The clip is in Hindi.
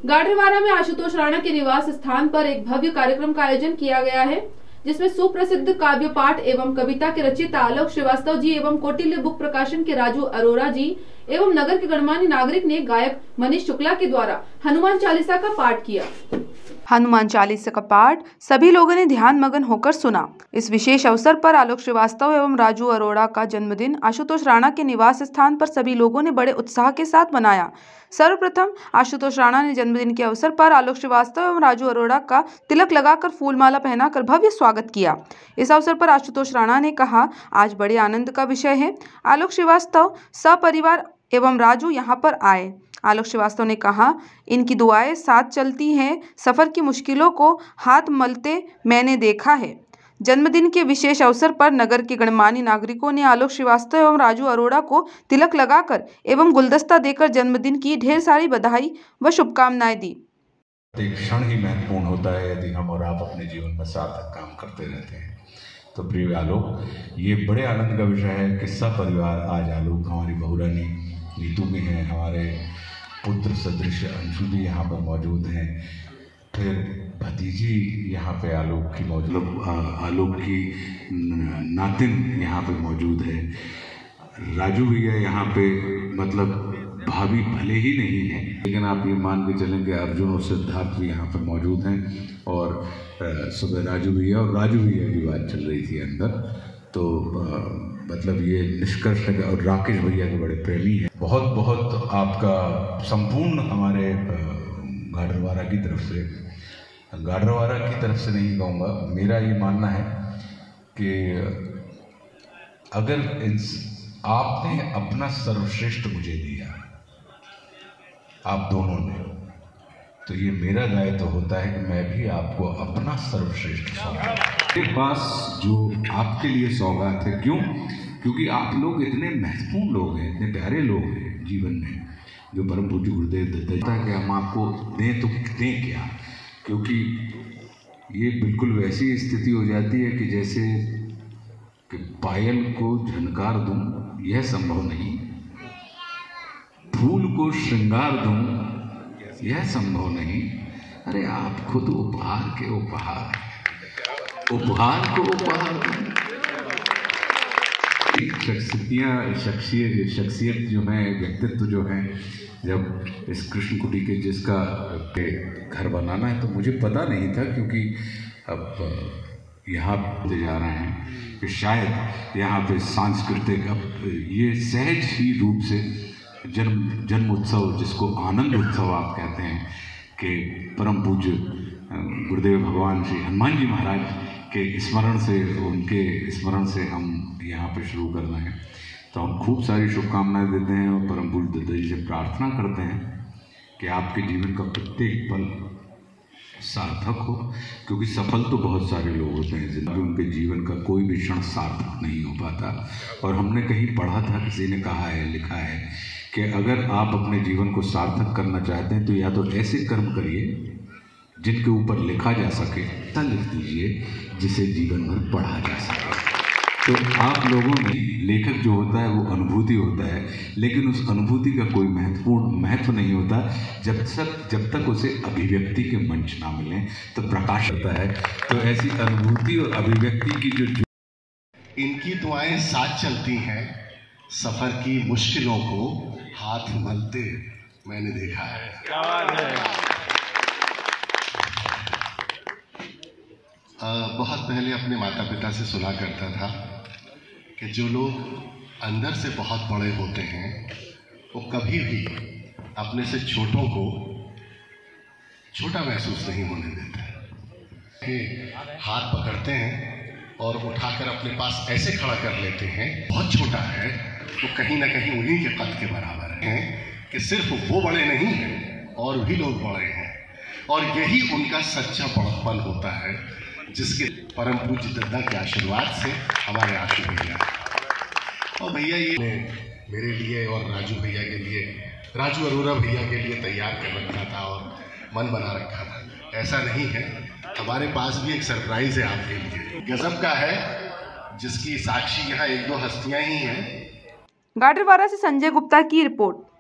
गाडरवारा में आशुतोष राणा के निवास स्थान पर एक भव्य कार्यक्रम का आयोजन किया गया है, जिसमें सुप्रसिद्ध काव्य पाठ एवं कविता के रचयिता आलोक श्रीवास्तव जी एवं कौटिल्य बुक प्रकाशन के राजू अरोरा जी एवं नगर के गणमान्य नागरिक ने गायक मनीष शुक्ला के द्वारा हनुमान चालीसा का पाठ किया। हनुमान चालीसा का पाठ सभी लोगों ने ध्यान मगन होकर सुना। इस विशेष अवसर पर आलोक श्रीवास्तव एवं राजू अरोड़ा का जन्मदिन आशुतोष राणा के निवास स्थान पर सभी लोगों ने बड़े उत्साह के साथ मनाया। सर्वप्रथम आशुतोष राणा ने जन्मदिन के अवसर पर आलोक श्रीवास्तव एवं राजू अरोड़ा का तिलक लगाकर फूलमाला पहनाकर भव्य स्वागत किया। इस अवसर पर आशुतोष राणा ने कहा, आज बड़े आनंद का विषय है। आलोक श्रीवास्तव सपरिवार एवं राजू यहाँ पर आए। आलोक श्रीवास्तव ने कहा, इनकी दुआएं साथ चलती हैं, सफर की मुश्किलों को हाथ मलते मैंने देखा है। जन्मदिन के विशेष अवसर पर नगर के गणमान्य नागरिकों ने आलोक श्रीवास्तव एवं राजू अरोड़ा को तिलक लगाकर एवं गुलदस्ता देकर जन्मदिन की ढेर सारी बधाई व शुभकामनाएं दी। एक क्षण ही महत्वपूर्ण होता है यदि हम और आप अपने जीवन में सार्थक काम करते रहते हैं। तो प्रिय आलोक, ये बड़े आनंद का विषय है कि सब परिवार आज आलोक हमारी बहू रानी नीतू में है, हमारे पुत्र सदृश अंशु भी यहाँ पर मौजूद हैं, फिर भतीजी यहाँ पे आलोक की आलोक की नातिन यहाँ पे मौजूद है, राजू भैया यहाँ पे भाभी भले ही नहीं है, लेकिन आप ये मान के चलें कि अर्जुन और सिद्धार्थ भी यहाँ पर मौजूद हैं। और सुबह राजू भैया की बात चल रही थी अंदर, तो ये निष्कर्ष है। और राकेश भैया के बड़े प्रेमी हैं। बहुत बहुत आपका संपूर्ण हमारे गाडरवारा की तरफ से नहीं कहूँगा, मेरा ये मानना है कि अगर आपने अपना सर्वश्रेष्ठ मुझे दिया, आप दोनों ने, तो ये मेरा दायित्व होता है कि मैं भी आपको अपना सर्वश्रेष्ठ सौगात, मेरे पास जो आपके लिए सौगात है। क्योंकि आप लोग इतने महत्वपूर्ण लोग हैं, इतने प्यारे लोग हैं जीवन में, जो परम पूज्य गुरुदेव दत्ता है कि हम आपको दें तो दें क्या, क्योंकि ये बिल्कुल वैसी स्थिति हो जाती है कि जैसे कि पायल को झनकार दूं यह संभव नहीं, फूल को श्रृंगार दूं यह संभव नहीं। अरे आप खुद उपहार के उपहार को उपहार। शख्सियत जो है, व्यक्तित्व जो है, जब इस कृष्ण कुटी के जिसका घर बनाना है तो मुझे पता नहीं था, क्योंकि अब यहाँ पे जा रहे हैं कि शायद यहाँ पे सांस्कृतिक ये सहज ही रूप से जन्म उत्सव, जिसको आनंद उत्सव आप कहते हैं, कि परम पूज्य गुरुदेव भगवान श्री हनुमान जी महाराज के स्मरण से, उनके स्मरण से हम यहाँ पे शुरू करना है। तो हम खूब सारी शुभकामनाएं देते हैं और परम पूज्य दत्ता जी से प्रार्थना करते हैं कि आपके जीवन का प्रत्येक पल सार्थक हो, क्योंकि सफल तो बहुत सारे लोग होते हैं जिनमें उनके जीवन का कोई भी क्षण सार्थक नहीं हो पाता। और हमने कहीं पढ़ा था, किसी ने कहा है, लिखा है कि अगर आप अपने जीवन को सार्थक करना चाहते हैं तो या तो ऐसे कर्म करिए जिनके ऊपर लिखा जा सके, ऐसा लिख दीजिए जिसे जीवन भर पढ़ा जा सके। तो आप लोगों में लेखक जो होता है वो अनुभूति होता है, लेकिन उस अनुभूति का कोई महत्व नहीं होता जब तक उसे अभिव्यक्ति के मंच ना मिले, तो प्रकाश होता है। तो ऐसी अनुभूति और अभिव्यक्ति की जो इनकी दुआएं साथ चलती हैं, सफर की मुश्किलों को हाथ मलते मैंने देखा है। क्या बात है। बहुत पहले अपने माता पिता से सुना करता था कि जो लोग अंदर से बहुत बड़े होते हैं वो कभी भी अपने से छोटों को छोटा महसूस नहीं होने देते। हाथ पकड़ते हैं और उठाकर अपने पास ऐसे खड़ा कर लेते हैं, बहुत छोटा है तो कहीं ना कहीं उन्हीं के कद के बराबर है, कि सिर्फ वो बड़े नहीं हैं और भी लोग बड़े हैं। और यही उनका सच्चा बड़प्पन होता है, जिसके परम पूज्य दत्ता के आशीर्वाद से हमारे आशु भैया और भैया ये मेरे लिए और राजू भैया के लिए, राजू अरोरा भैया के लिए तैयार कर रखा था और मन बना रखा था। ऐसा नहीं है, हमारे पास भी एक सरप्राइज है आपके लिए, गजब का है, जिसकी साक्षी यहाँ एक दो हस्तियां ही हैं। गाडरवारा से संजय गुप्ता की रिपोर्ट।